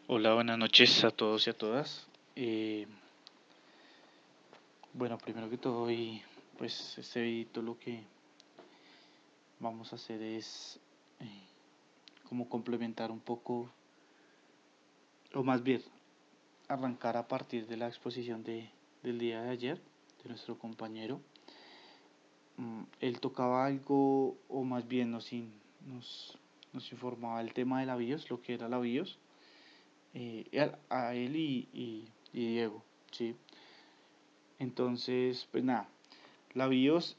Hola, buenas noches a todos y a todas. Eh, bueno, primero que todo, y pues este video lo que vamos a hacer es como complementar un poco, o más bien arrancar a partir de la exposición del día de ayer de nuestro compañero. Él tocaba algo, o más bien nos informaba el tema de la BIOS, lo que era la BIOS, a él y Diego, ¿sí? Entonces, pues nada, la BIOS,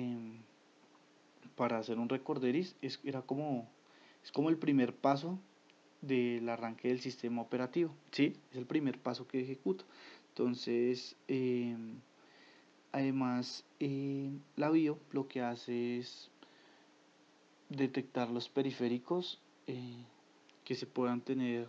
para hacer un recorderis, es como el primer paso del arranque del sistema operativo, ¿sí? Es el primer paso que ejecuta. Entonces, además, la BIO lo que hace es detectar los periféricos que se puedan tener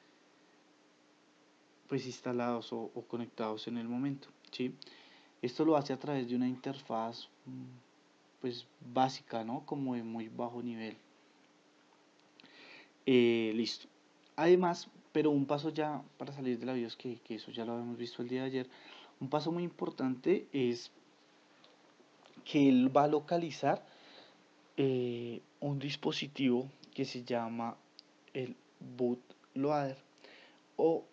pues instalados o conectados en el momento, ¿sí? Esto lo hace a través de una interfaz pues básica, ¿no? Como de muy bajo nivel. Listo. Además, pero un paso ya para salir de la BIOS, que eso ya lo habíamos visto el día de ayer, un paso muy importante es que él va a localizar un dispositivo que se llama el bootloader o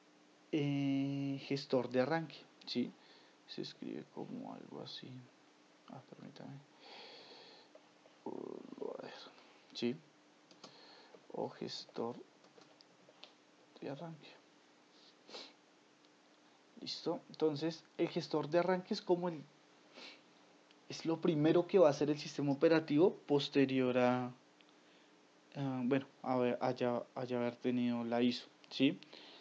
gestor de arranque, ¿sí? Se escribe como algo así. Permítame. Bootloader, ¿sí? O gestor de arranque. Listo. Entonces, el gestor de arranque es lo primero que va a hacer el sistema operativo posterior bueno, haya haber tenido la ISO, ¿sí?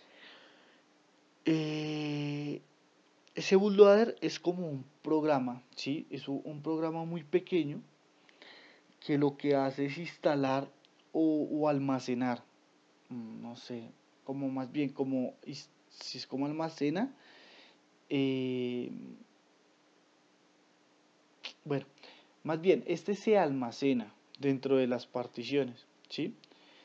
Ese bootloader es como un programa, ¿sí? Es un programa muy pequeño que lo que hace es instalar o almacenar, no sé, como más bien si es como almacena, eh, bueno, más bien este se almacena dentro de las particiones, ¿sí?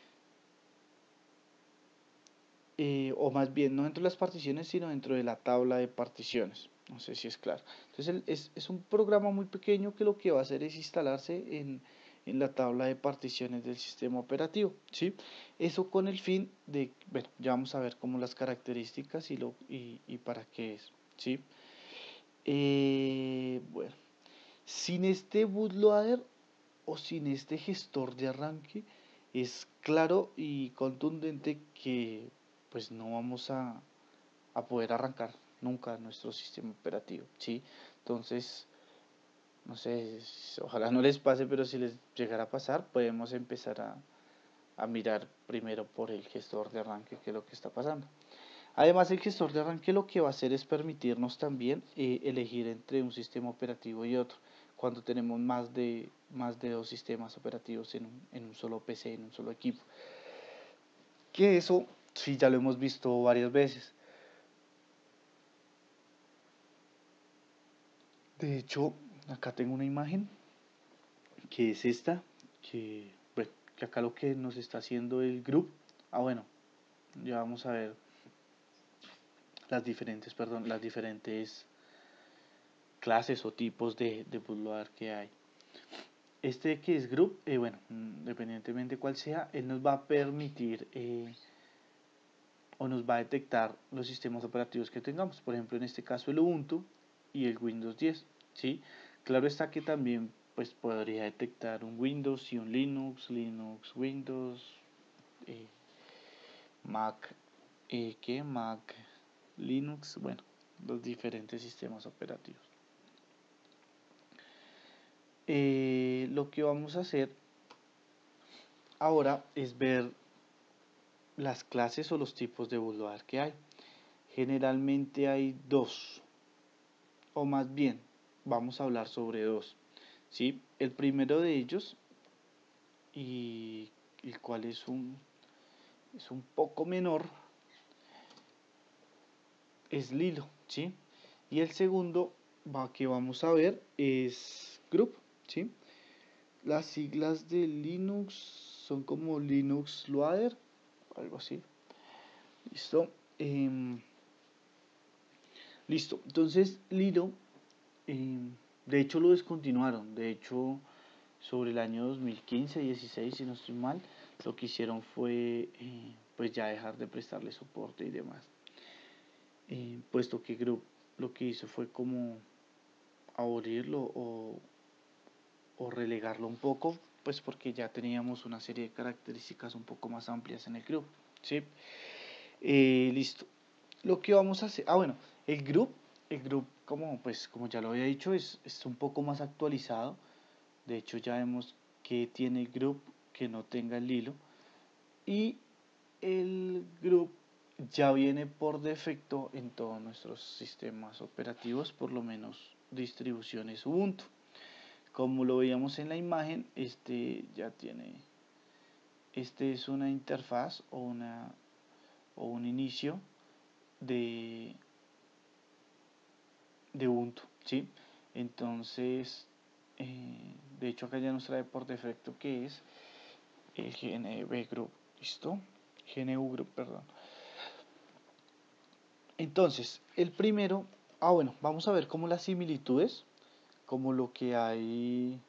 O más bien no dentro de las particiones, sino dentro de la tabla de particiones. No sé si es claro. Entonces es un programa muy pequeño que lo que va a hacer es instalarse en la tabla de particiones del sistema operativo, ¿sí? Eso con el fin de, bueno, ya vamos a ver como las características y para qué es, ¿sí? Bueno, sin este bootloader o sin este gestor de arranque, es claro y contundente que pues no vamos a poder arrancar nunca nuestro sistema operativo, ¿sí? Entonces, no sé, ojalá no les pase, pero si les llegara a pasar, podemos empezar a mirar primero por el gestor de arranque, que es lo que está pasando. Además, el gestor de arranque lo que va a hacer es permitirnos también elegir entre un sistema operativo y otro, cuando tenemos más de dos sistemas operativos en un solo PC, en un solo equipo. Que eso sí ya lo hemos visto varias veces. De hecho, acá tengo una imagen que es esta, que, bueno, que acá lo que nos está haciendo el group. Bueno, ya vamos a ver las diferentes clases o tipos de bootloader que hay. Este que es group, bueno, independientemente de cuál sea, él nos va a permitir o nos va a detectar los sistemas operativos que tengamos. Por ejemplo, en este caso el Ubuntu y el Windows 10, ¿sí? Claro está que también pues podría detectar un Windows y un Linux, Linux, Windows, eh, Mac, Mac, Linux, bueno, los diferentes sistemas operativos. Lo que vamos a hacer ahora es ver las clases o los tipos de bootloader que hay. Generalmente hay dos, o más bien, vamos a hablar sobre dos, ¿sí? El primero de ellos, y el cual es un poco menor, es Lilo, ¿sí? Y el segundo que vamos a ver es Group, ¿sí? Las siglas de Linux son como Linux Loader, algo así. ¿Listo? Listo. Entonces, Lilo, de hecho lo descontinuaron. De hecho, sobre el año 2015-16, si no estoy mal, lo que hicieron fue pues ya dejar de prestarle soporte y demás. Puesto que Group lo que hizo fue como abolirlo o relegarlo un poco, pues porque ya teníamos una serie de características un poco más amplias en el Group, ¿sí? Listo. Lo que vamos a hacer, bueno, el group como ya lo había dicho, es un poco más actualizado. De hecho, ya vemos que tiene el group que no tenga el hilo. Y el group ya viene por defecto en todos nuestros sistemas operativos, por lo menos distribuciones Ubuntu. Como lo veíamos en la imagen, este es una interfaz o un inicio de, de Ubuntu, ¿sí? Entonces, de hecho acá ya nos trae por defecto que es el GNB Group, ¿listo? GNU Group, perdón. Entonces, el primero, bueno, vamos a ver como las similitudes, como lo que hay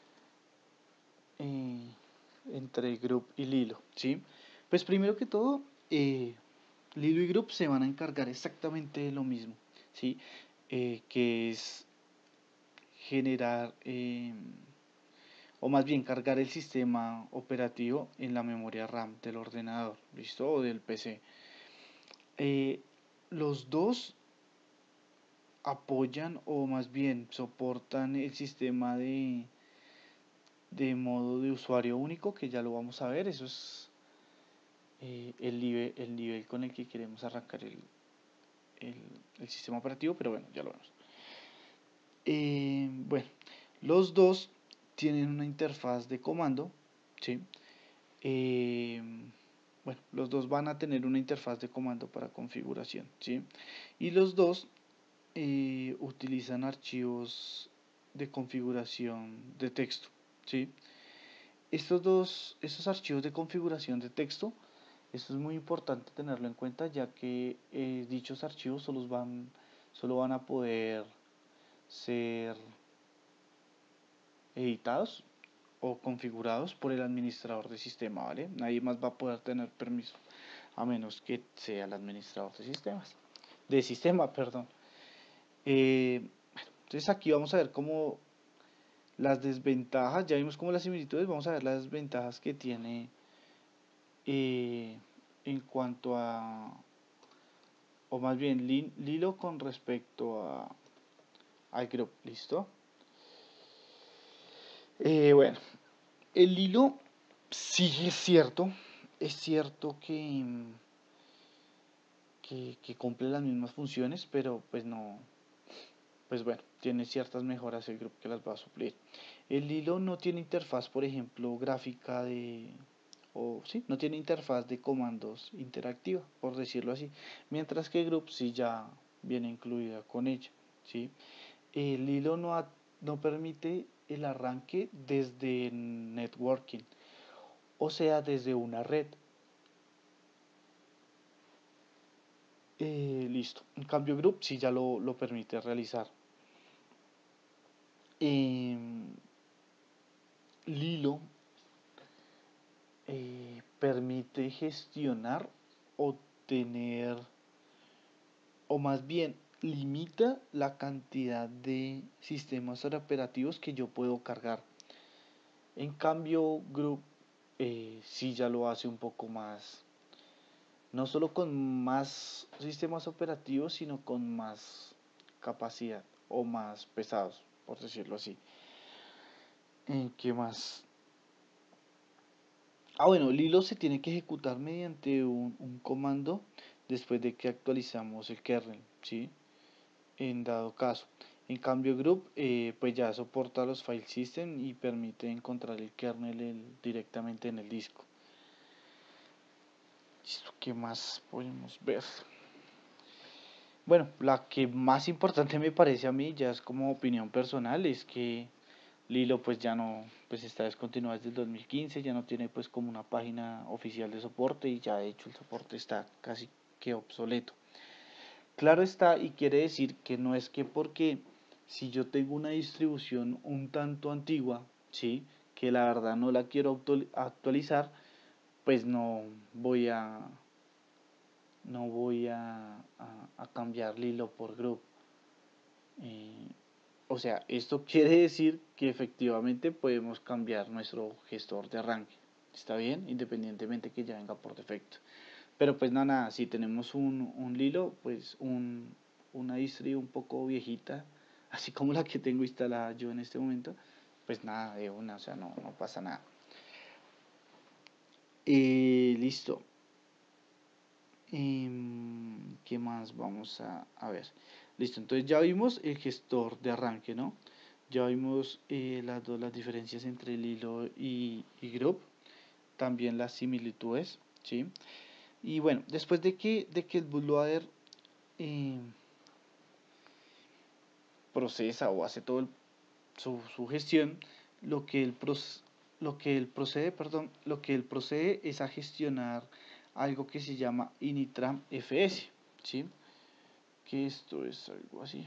eh, entre Group y Lilo, ¿sí? Pues primero que todo, Lilo y Group se van a encargar exactamente de lo mismo, ¿sí? Que es generar, o más bien cargar el sistema operativo en la memoria RAM del ordenador, ¿listo? O del PC. Eh, los dos apoyan o más bien soportan el sistema de modo de usuario único, que ya lo vamos a ver. Eso es el nivel con el que queremos arrancar el, el sistema operativo, pero bueno, ya lo vemos. Bueno, los dos tienen una interfaz de comando, ¿sí? Eh, bueno, los dos van a tener una interfaz de comando para configuración, ¿sí? Y los dos utilizan archivos de configuración de texto, ¿sí? Estos archivos de configuración de texto, esto es muy importante tenerlo en cuenta, ya que dichos archivos solo van a poder ser editados o configurados por el administrador de sistema, ¿vale? Nadie más va a poder tener permiso, a menos que sea el administrador de sistemas, de sistema, perdón. Entonces aquí vamos a ver cómo las desventajas, ya vimos como las similitudes, vamos a ver las desventajas que tiene en cuanto a, o más bien Lilo con respecto al group, ¿listo? Bueno, el hilo sí es cierto que cumple las mismas funciones, pero pues no, pues bueno, tiene ciertas mejoras el grupo que las va a suplir. El hilo no tiene interfaz, por ejemplo, gráfica o sí, no tiene interfaz de comandos interactiva, por decirlo así, mientras que el group sí ya viene incluida con ella, ¿sí? El hilo no permite el arranque desde networking, o sea, desde una red. Listo. En cambio, Group sí ya lo permite realizar. Lilo permite gestionar o tener, o más bien limita la cantidad de sistemas operativos que yo puedo cargar. En cambio, Group sí ya lo hace un poco más, no solo con más sistemas operativos, sino con más capacidad o más pesados, por decirlo así. ¿Qué más? Bueno, el hilo se tiene que ejecutar mediante un comando después de que actualizamos el kernel, ¿sí? En dado caso. En cambio, Group pues ya soporta los file system y permite encontrar el kernel directamente en el disco. ¿Qué más podemos ver? Bueno, la que más importante me parece a mí, ya es como opinión personal, es que Lilo pues ya no, pues está descontinuada desde el 2015, ya no tiene pues como una página oficial de soporte y ya de hecho el soporte está casi que obsoleto. Claro está, y quiere decir que no es que porque si yo tengo una distribución un tanto antigua, ¿sí? Que la verdad no la quiero actualizar, pues no voy a cambiar Lilo por Group. Eh, o sea, esto quiere decir que efectivamente podemos cambiar nuestro gestor de arranque. ¿Está bien? Independientemente que ya venga por defecto. Pero pues no, nada, si tenemos un Lilo, pues una distri un poco viejita, así como la que tengo instalada yo en este momento, pues nada, de una, o sea, no pasa nada. Listo. ¿Qué más vamos a ver? Listo, entonces ya vimos el gestor de arranque, ¿no? Ya vimos las diferencias entre el hilo y group, también las similitudes, ¿sí? Y bueno, después de que el bootloader eh, procesa o hace todo su gestión, lo que él, lo que él procede, perdón, lo que él procede es a gestionar algo que se llama Initram FS, ¿sí? Que esto es algo así.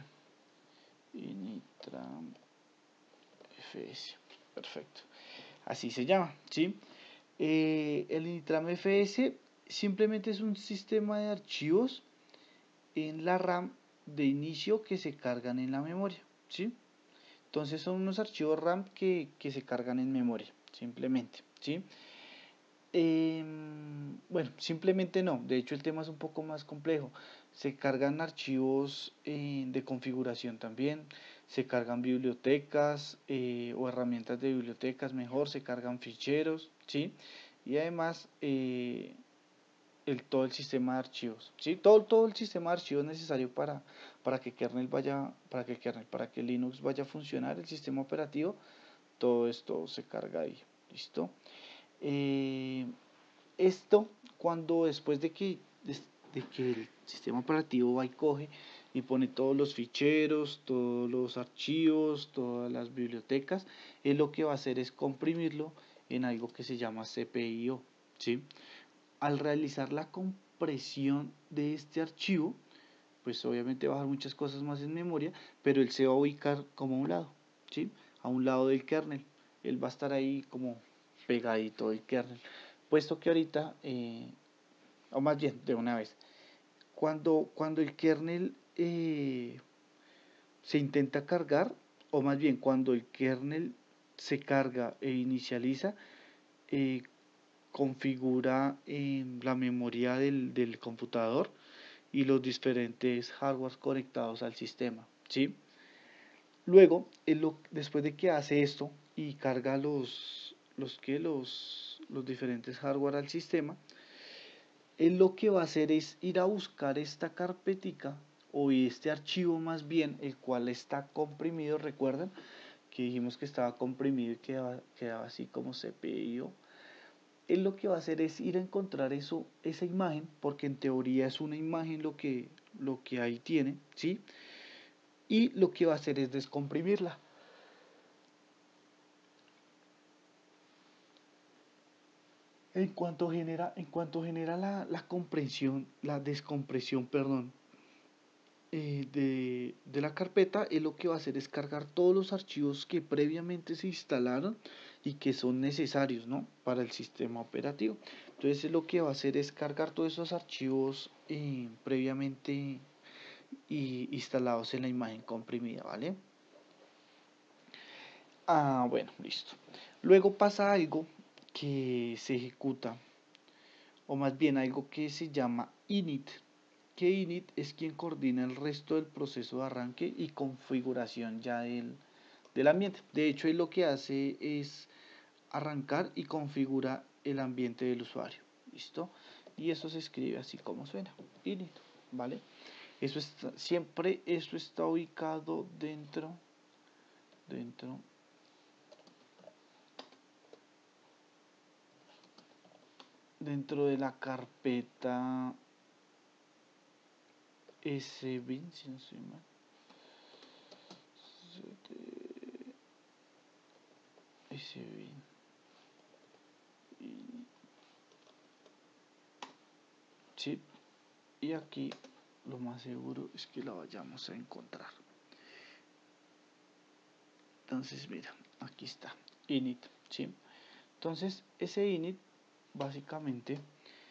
Initram FS, perfecto. Así se llama, ¿sí? El Initram FS simplemente es un sistema de archivos en la RAM de inicio que se cargan en la memoria, ¿sí? Entonces son unos archivos RAM que se cargan en memoria, simplemente, ¿sí? Bueno, simplemente no, de hecho el tema es un poco más complejo. Se cargan archivos de configuración también, se cargan bibliotecas o herramientas de bibliotecas, mejor, se cargan ficheros, ¿sí? Y además todo el sistema de archivos, ¿sí? Todo el sistema de archivos necesario para que para que Linux vaya a funcionar, el sistema operativo, todo esto se carga ahí, ¿listo? Eh, Esto cuando después de que el sistema operativo va y coge y pone todos los ficheros, todos los archivos, todas las bibliotecas, él lo que va a hacer es comprimirlo en algo que se llama CPIO, ¿sí? Al realizar la compresión de este archivo, pues obviamente va a dejar muchas cosas más en memoria, pero él se va a ubicar como a un lado, ¿sí? A un lado del kernel. Él va a estar ahí como pegadito del kernel. Puesto que ahorita, o más bien de una vez, cuando el kernel se intenta cargar, o más bien cuando el kernel se carga e inicializa, eh, configura la memoria del computador y los diferentes hardware conectados al sistema, ¿sí? Luego, después de que hace esto y carga los diferentes hardware al sistema, él lo que va a hacer es ir a buscar esta carpetica o este archivo más bien, el cual está comprimido, recuerdan que dijimos que estaba comprimido y quedaba así como CPIO. Él lo que va a hacer es ir a encontrar esa imagen, porque en teoría es una imagen lo que ahí tiene, ¿sí? Y lo que va a hacer es descomprimirla. En cuanto genera la comprensión, la descompresión, perdón, de la carpeta, él lo que va a hacer es cargar todos los archivos que previamente se instalaron y que son necesarios, ¿no? Para el sistema operativo. Entonces él lo que va a hacer es cargar todos esos archivos previamente instalados en la imagen comprimida, ¿vale? Bueno, listo. Luego pasa algo que se ejecuta, o más bien algo que se llama init, que init es quien coordina el resto del proceso de arranque y configuración ya del ambiente. De hecho, él lo que hace es arrancar y configura el ambiente del usuario. ¿Listo? Y eso se escribe así como suena, init, ¿vale? Siempre eso está ubicado dentro de la carpeta SBIN, si no estoy mal. SBIN. Sí, y aquí lo más seguro es que la vayamos a encontrar. Entonces mira, aquí está, init, ¿sí? Entonces ese init básicamente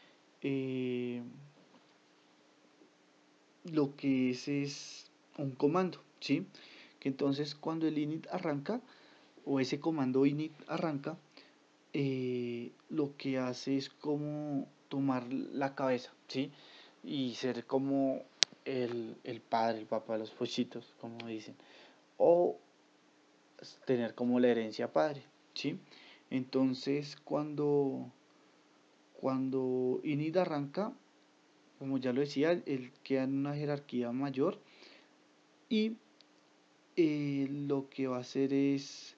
lo que es un comando, ¿sí? Que entonces cuando el init arranca, o ese comando init arranca, lo que hace es como tomar la cabeza, ¿sí? Y ser como el padre, el papá de los pollitos, como dicen. O tener como la herencia padre, ¿sí? Entonces cuando init arranca, como ya lo decía, él queda en una jerarquía mayor y lo que va a hacer es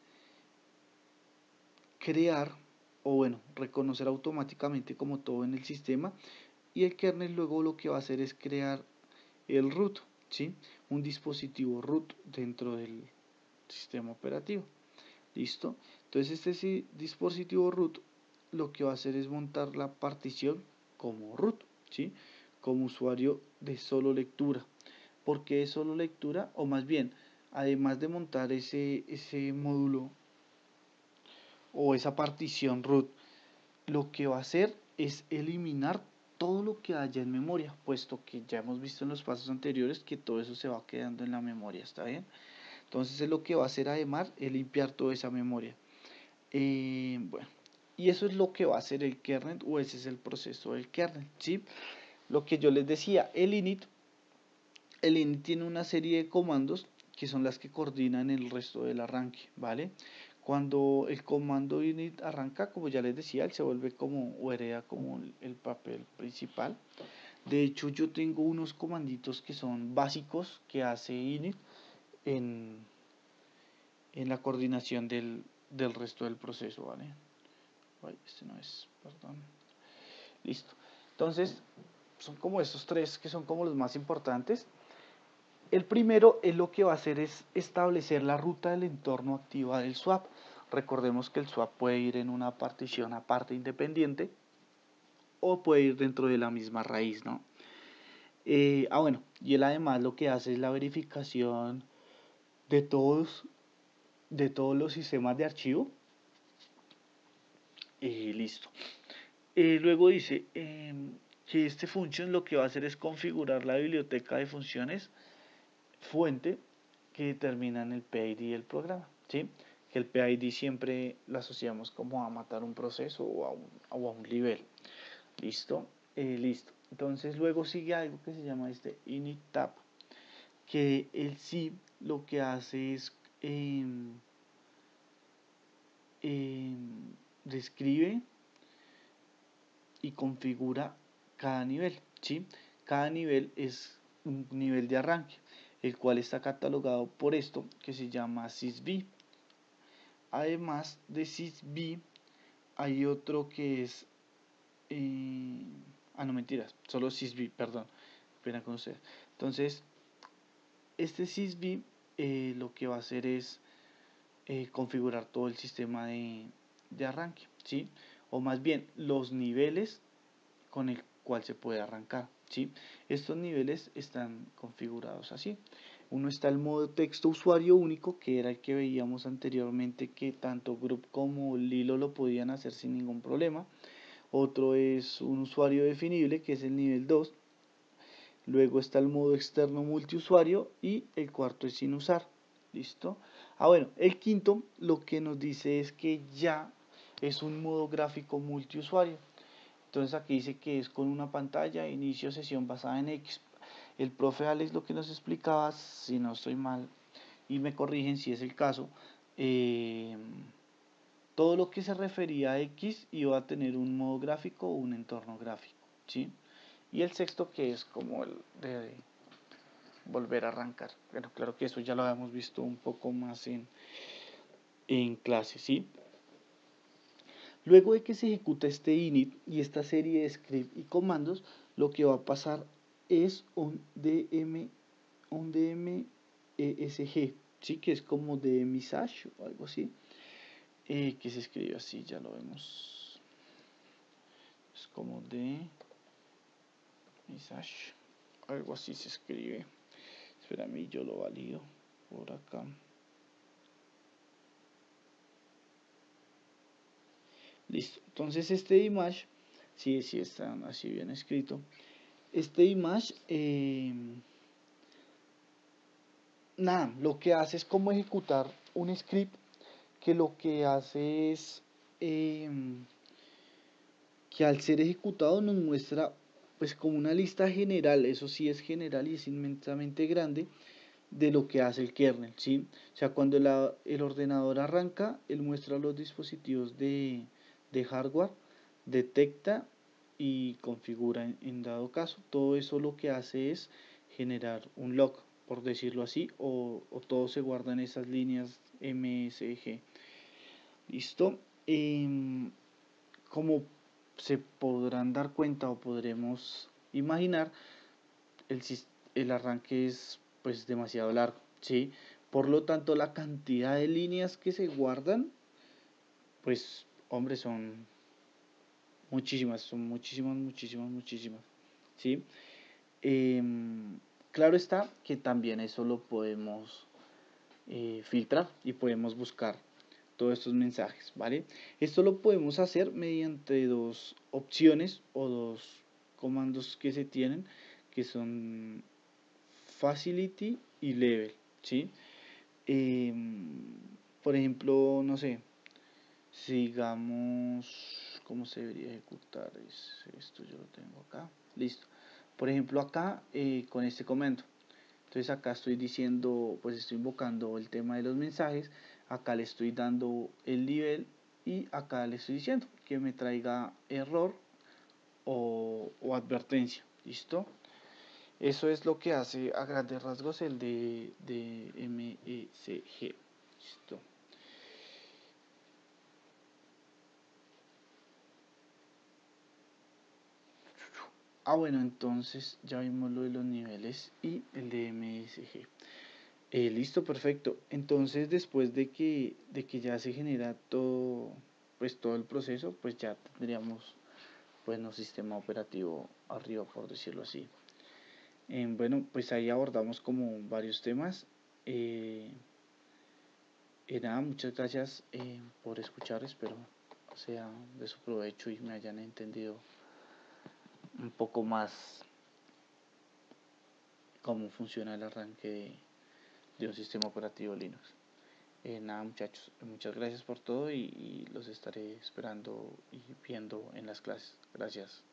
crear, o bueno, reconocer automáticamente como todo en el sistema, y el kernel luego lo que va a hacer es crear el root, ¿sí? Un dispositivo root dentro del sistema operativo. ¿Listo? Entonces este dispositivo root lo que va a hacer es montar la partición como root, ¿sí? Como usuario de solo lectura. ¿Por qué es solo lectura? O más bien, además de montar ese módulo o esa partición root, lo que va a hacer es eliminar todo lo que haya en memoria, puesto que ya hemos visto en los pasos anteriores que todo eso se va quedando en la memoria, ¿está bien? Entonces es lo que va a hacer además es limpiar toda esa memoria. Bueno, y eso es lo que va a hacer el kernel, o ese es el proceso del kernel, ¿sí? Lo que yo les decía, el init tiene una serie de comandos que son las que coordinan el resto del arranque, ¿vale? Cuando el comando init arranca, como ya les decía, él se vuelve como, o hereda como el papel principal. De hecho, yo tengo unos comanditos que son básicos que hace init en, en la coordinación del resto del proceso, ¿vale? Ay, este no es, perdón. Listo. Entonces, son como estos tres que son como los más importantes. El primero es lo que va a hacer es establecer la ruta del entorno activa del swap. Recordemos que el swap puede ir en una partición aparte independiente o puede ir dentro de la misma raíz, ¿no? Bueno, y él además lo que hace es la verificación de todos los sistemas de archivo. Listo. Luego dice que este function lo que va a hacer es configurar la biblioteca de funciones fuente que determinan el PID del programa, ¿sí? Que el PID siempre lo asociamos como a matar un proceso o a un nivel. ¿Listo? Listo. Entonces luego sigue algo que se llama init tab, que el sí lo que hace es describe y configura cada nivel, ¿sí? Cada nivel es un nivel de arranque, el cual está catalogado por esto que se llama sysv. Además de sysv hay otro que es no mentiras, solo sysv, perdón, pena con ustedes. Entonces este sysv lo que va a hacer es configurar todo el sistema de arranque, ¿sí? O más bien los niveles con el cual se puede arrancar, ¿sí? Estos niveles están configurados así. Uno está el modo texto usuario único, que era el que veíamos anteriormente, que tanto Group como Lilo lo podían hacer sin ningún problema. Otro es un usuario definible, que es el nivel 2. Luego está el modo externo multiusuario y el cuarto es sin usar. ¿Listo? Bueno, el quinto lo que nos dice es que ya es un modo gráfico multiusuario. Entonces aquí dice que es con una pantalla, inicio sesión basada en X. El profe Alex lo que nos explicaba, si no estoy mal, y me corrigen si es el caso, todo lo que se refería a X iba a tener un modo gráfico o un entorno gráfico, ¿sí? Y el sexto que es como el de volver a arrancar. Bueno, claro que eso ya lo habíamos visto un poco más en clase, ¿sí? Luego de que se ejecuta este init y esta serie de script y comandos, lo que va a pasar es un DMESG, ¿sí? Que es como de message o algo así, que se escribe así, ya lo vemos. Es como de message. algo así se escribe. Espérame, yo lo valido por acá. Listo. Entonces este image, sí, sí está así bien escrito. Este image, nada, lo que hace es como ejecutar un script que lo que hace es que al ser ejecutado nos muestra pues como una lista general, eso sí es general y es inmensamente grande, de lo que hace el kernel, ¿sí? O sea, cuando el ordenador arranca, él muestra los dispositivos de hardware, detecta y configura en dado caso. Todo eso lo que hace es generar un log, por decirlo así, o todo se guarda en esas líneas MSG. ¿Listo? Como se podrán dar cuenta o podremos imaginar, el, el arranque es pues demasiado largo, ¿sí? Por lo tanto, la cantidad de líneas que se guardan, pues, hombre, son muchísimas, ¿sí? Claro está que también eso lo podemos filtrar y podemos buscar todos estos mensajes, ¿vale? Esto lo podemos hacer mediante dos opciones o dos comandos que se tienen, que son facility y level, ¿sí? Por ejemplo, no sé, sigamos, ¿cómo se debería ejecutar? Esto yo lo tengo acá, listo. Por ejemplo, acá con este comando. Entonces acá estoy diciendo, pues estoy invocando el tema de los mensajes, acá le estoy dando el nivel y acá le estoy diciendo que me traiga error o advertencia, ¿listo? Eso es lo que hace a grandes rasgos el de MECG. Listo. Bueno, entonces ya vimos lo de los niveles y el de MSG. Listo, perfecto. Entonces después de que ya se genera todo, pues todo el proceso, pues ya tendríamos pues un sistema operativo arriba, por decirlo así. Bueno, pues ahí abordamos como varios temas. Eh, Nada, muchas gracias por escuchar, espero sea de su provecho y me hayan entendido un poco más cómo funciona el arranque de un sistema operativo Linux. Nada muchachos, muchas gracias por todo y los estaré esperando y viendo en las clases. Gracias.